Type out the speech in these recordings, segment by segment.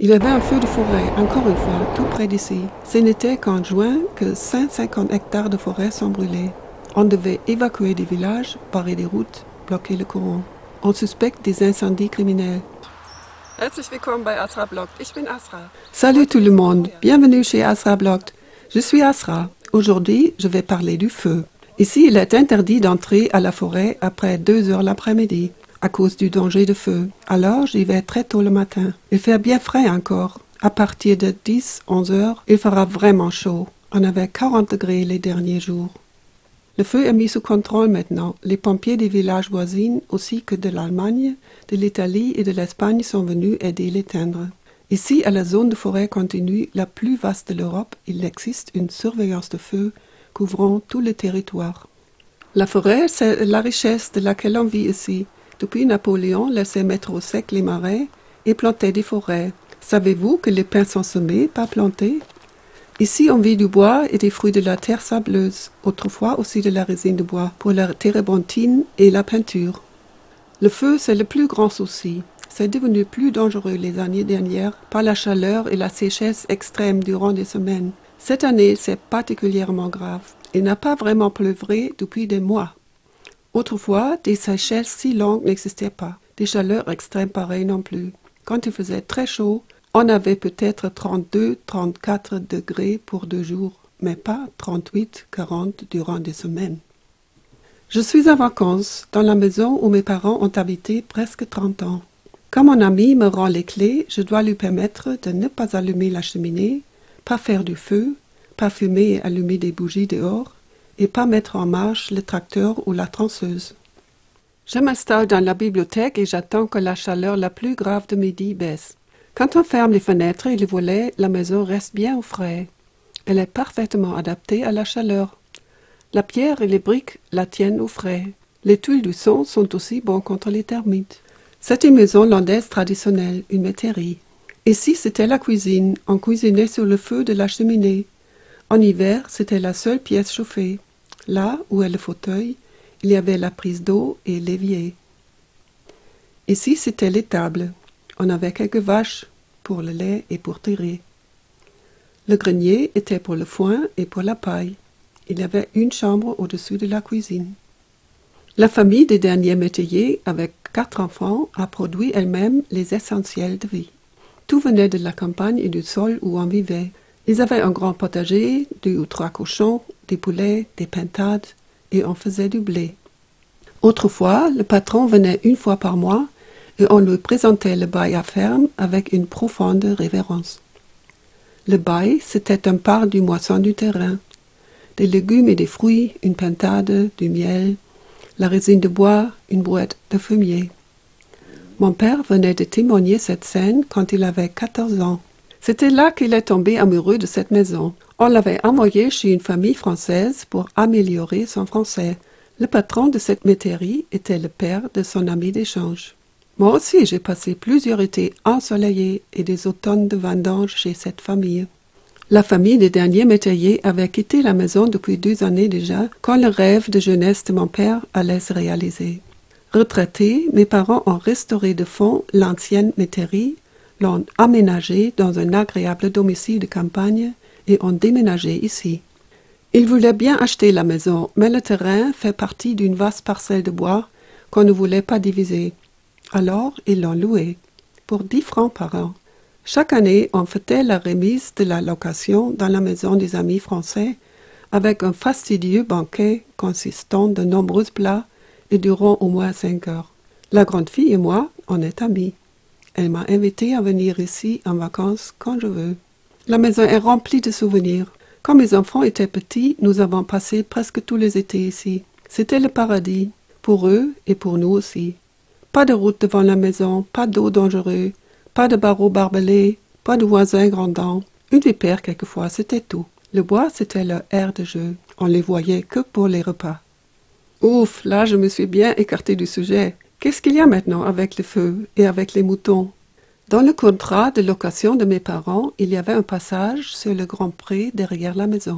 Il y avait un feu de forêt, encore une fois, tout près d'ici. Ce n'était qu'en juin que 150 hectares de forêt sont brûlés. On devait évacuer des villages, barrer des routes, bloquer le courant. On suspecte des incendies criminels. Herzlich willkommen bei Asra Blog. Ich bin Asra. Salut tout le monde, bienvenue chez Asra Blog. Je suis Asra. Aujourd'hui, je vais parler du feu. Ici, il est interdit d'entrer à la forêt après 2 heures l'après-midi, à cause du danger de feu. Alors, j'y vais très tôt le matin. Il fait bien frais encore. À partir de 10-11 heures, il fera vraiment chaud. On avait 40 degrés les derniers jours. Le feu est mis sous contrôle maintenant. Les pompiers des villages voisins, ainsi que de l'Allemagne, de l'Italie et de l'Espagne sont venus aider l'éteindre. Ici, à la zone de forêt continue la plus vaste de l'Europe, il existe une surveillance de feu couvrant tout le territoire. La forêt, c'est la richesse de laquelle on vit ici. Depuis Napoléon laissait mettre au sec les marais et plantait des forêts. Savez-vous que les pins sont semés, pas plantés? Ici, on vit du bois et des fruits de la terre sableuse, autrefois aussi de la résine de bois, pour la térébenthine et la peinture. Le feu, c'est le plus grand souci. C'est devenu plus dangereux les années dernières par la chaleur et la sécheresse extrême durant des semaines. Cette année, c'est particulièrement grave. Il n'a pas vraiment pleuvré depuis des mois. Autrefois, des sécheresses si longues n'existaient pas. Des chaleurs extrêmes pareilles non plus. Quand il faisait très chaud, on avait peut-être 32-34 degrés pour 2 jours, mais pas 38-40 durant des semaines. Je suis en vacances dans la maison où mes parents ont habité presque 30 ans. Quand mon ami me rend les clés, je dois lui permettre de ne pas allumer la cheminée, pas faire du feu, pas fumer et allumer des bougies dehors, et pas mettre en marche le tracteur ou la transeuse. Je m'installe dans la bibliothèque et j'attends que la chaleur la plus grave de midi baisse. Quand on ferme les fenêtres et les volets, la maison reste bien au frais. Elle est parfaitement adaptée à la chaleur. La pierre et les briques la tiennent au frais. Les tuiles du son sont aussi bons contre les termites. C'est une maison landaise traditionnelle, une métairie. Ici, c'était la cuisine. On cuisinait sur le feu de la cheminée. En hiver, c'était la seule pièce chauffée. Là où est le fauteuil, il y avait la prise d'eau et l'évier. Ici, c'était l'étable. On avait quelques vaches pour le lait et pour tirer. Le grenier était pour le foin et pour la paille. Il y avait une chambre au-dessus de la cuisine. La famille des derniers métayers, avec 4 enfants, a produit elle-même les essentiels de vie. Tout venait de la campagne et du sol où on vivait. Ils avaient un grand potager, 2 ou 3 cochons, des poulets, des pintades, et on faisait du blé. Autrefois, le patron venait 1 fois par mois et on lui présentait le bail à ferme avec une profonde révérence. Le bail, c'était un part du moisson du terrain. Des légumes et des fruits, une pintade, du miel, la résine de bois, une brouette de fumier. Mon père venait de témoigner cette scène quand il avait 14 ans. C'était là qu'il est tombé amoureux de cette maison. On l'avait envoyé chez une famille française pour améliorer son français. Le patron de cette métairie était le père de son ami d'échange. Moi aussi, j'ai passé plusieurs étés ensoleillés et des automnes de vendange chez cette famille. La famille des derniers métayers avait quitté la maison depuis 2 années déjà, quand le rêve de jeunesse de mon père allait se réaliser. Retraités, mes parents ont restauré de fond l'ancienne métairie, l'ont aménagée dans un agréable domicile de campagne et ont déménagé ici. Ils voulaient bien acheter la maison, mais le terrain fait partie d'une vaste parcelle de bois qu'on ne voulait pas diviser. Alors, ils l'ont loué, pour 10 francs par an. Chaque année, on fêtait la remise de la location dans la maison des amis français, avec un fastidieux banquet consistant de nombreux plats et durant au moins 5 heures. La grande fille et moi, on est amis. Elle m'a invité à venir ici en vacances quand je veux. La maison est remplie de souvenirs. Quand mes enfants étaient petits, nous avons passé presque tous les étés ici. C'était le paradis, pour eux et pour nous aussi. Pas de route devant la maison, pas d'eau dangereuse, pas de barreaux barbelés, pas de voisins grondants. Une vipère quelquefois, c'était tout. Le bois, c'était leur aire de jeu. On les voyait que pour les repas. Ouf, là je me suis bien écartée du sujet. Qu'est-ce qu'il y a maintenant avec le feu et avec les moutons? Dans le contrat de location de mes parents, il y avait un passage sur le grand pré derrière la maison.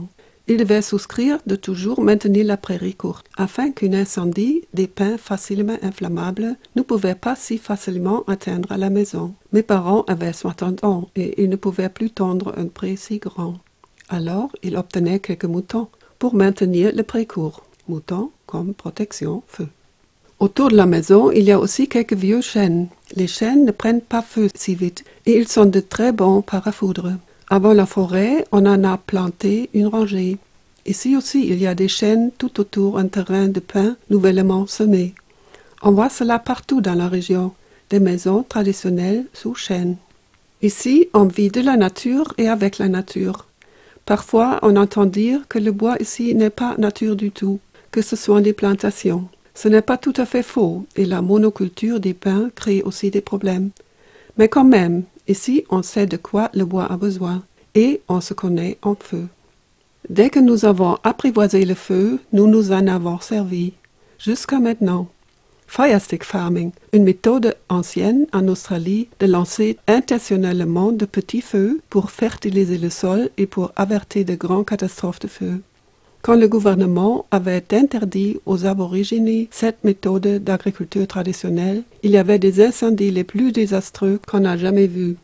Il devait souscrire de toujours maintenir la prairie courte, afin qu'un incendie des pins facilement inflammables ne pouvait pas si facilement atteindre la maison. Mes parents avaient 60 ans et ils ne pouvaient plus tondre un pré si grand. Alors, ils obtenaient quelques moutons pour maintenir le pré court. Moutons comme protection, feu. Autour de la maison, il y a aussi quelques vieux chênes. Les chênes ne prennent pas feu si vite et ils sont de très bons parafoudres. Avant la forêt, on en a planté une rangée. Ici aussi, il y a des chênes tout autour un terrain de pins nouvellement semé. On voit cela partout dans la région, des maisons traditionnelles sous chênes. Ici, on vit de la nature et avec la nature. Parfois, on entend dire que le bois ici n'est pas nature du tout, que ce sont des plantations. Ce n'est pas tout à fait faux, et la monoculture des pins crée aussi des problèmes. Mais quand même, ici, on sait de quoi le bois a besoin, et on se connaît en feu. Dès que nous avons apprivoisé le feu, nous nous en avons servi. Jusqu'à maintenant. Firestick farming, une méthode ancienne en Australie de lancer intentionnellement de petits feux pour fertiliser le sol et pour avertir de grandes catastrophes de feu. Quand le gouvernement avait interdit aux aborigènes cette méthode d'agriculture traditionnelle, il y avait des incendies les plus désastreux qu'on a jamais vus.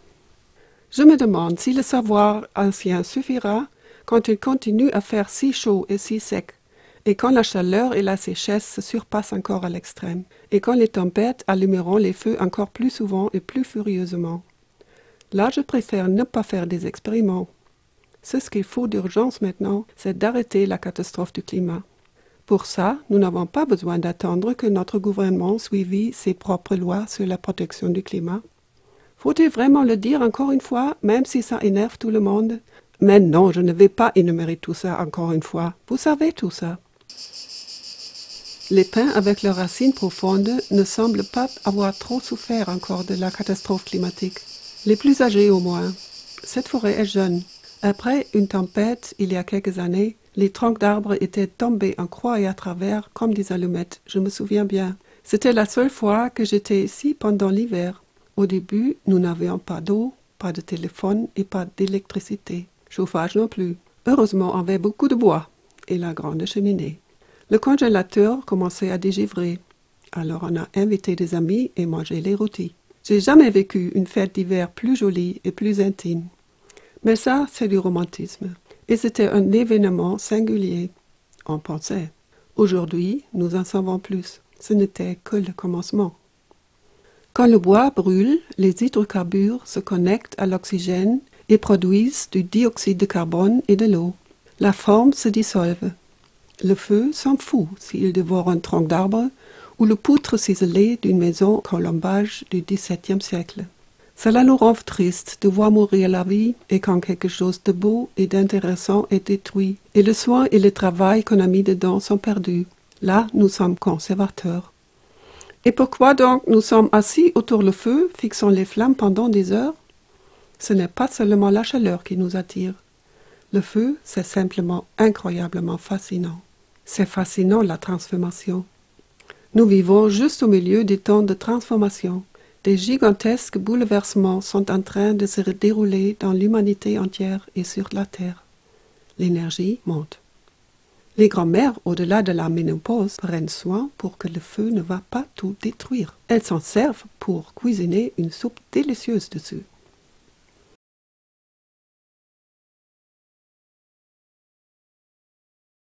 Je me demande si le savoir ancien suffira quand il continue à faire si chaud et si sec, et quand la chaleur et la sécheresse se surpassent encore à l'extrême, et quand les tempêtes allumeront les feux encore plus souvent et plus furieusement. Là, je préfère ne pas faire des expériments. Ce qu'il faut d'urgence maintenant, c'est d'arrêter la catastrophe du climat. Pour ça, nous n'avons pas besoin d'attendre que notre gouvernement suive ses propres lois sur la protection du climat. Faut-il vraiment le dire encore une fois, même si ça énerve tout le monde? Mais non, je ne vais pas énumérer tout ça encore une fois. Vous savez tout ça. Les pins avec leurs racines profondes ne semblent pas avoir trop souffert encore de la catastrophe climatique. Les plus âgés au moins. Cette forêt est jeune. Après une tempête, il y a quelques années, les troncs d'arbres étaient tombés en croix et à travers comme des allumettes, je me souviens bien. C'était la seule fois que j'étais ici pendant l'hiver. Au début, nous n'avions pas d'eau, pas de téléphone et pas d'électricité. Chauffage non plus. Heureusement, on avait beaucoup de bois et la grande cheminée. Le congélateur commençait à dégivrer. Alors on a invité des amis et mangé les rôtis. J'ai jamais vécu une fête d'hiver plus jolie et plus intime. Mais ça, c'est du romantisme. Et c'était un événement singulier. On pensait. Aujourd'hui, nous en savons plus. Ce n'était que le commencement. Quand le bois brûle, les hydrocarbures se connectent à l'oxygène et produisent du dioxyde de carbone et de l'eau. La forme se dissolve. Le feu s'en fout s'il dévore un tronc d'arbre ou le poutre ciselé d'une maison en colombage du XVIIe siècle. Cela nous rend triste de voir mourir la vie et quand quelque chose de beau et d'intéressant est détruit et le soin et le travail qu'on a mis dedans sont perdus. Là, nous sommes conservateurs. Et pourquoi donc nous sommes assis autour du feu, fixant les flammes pendant des heures? Ce n'est pas seulement la chaleur qui nous attire. Le feu, c'est simplement incroyablement fascinant. C'est fascinant la transformation. Nous vivons juste au milieu des temps de transformation. Des gigantesques bouleversements sont en train de se dérouler dans l'humanité entière et sur la Terre. L'énergie monte. Les grands-mères, au-delà de la ménopause, prennent soin pour que le feu ne va pas tout détruire. Elles s'en servent pour cuisiner une soupe délicieuse dessus.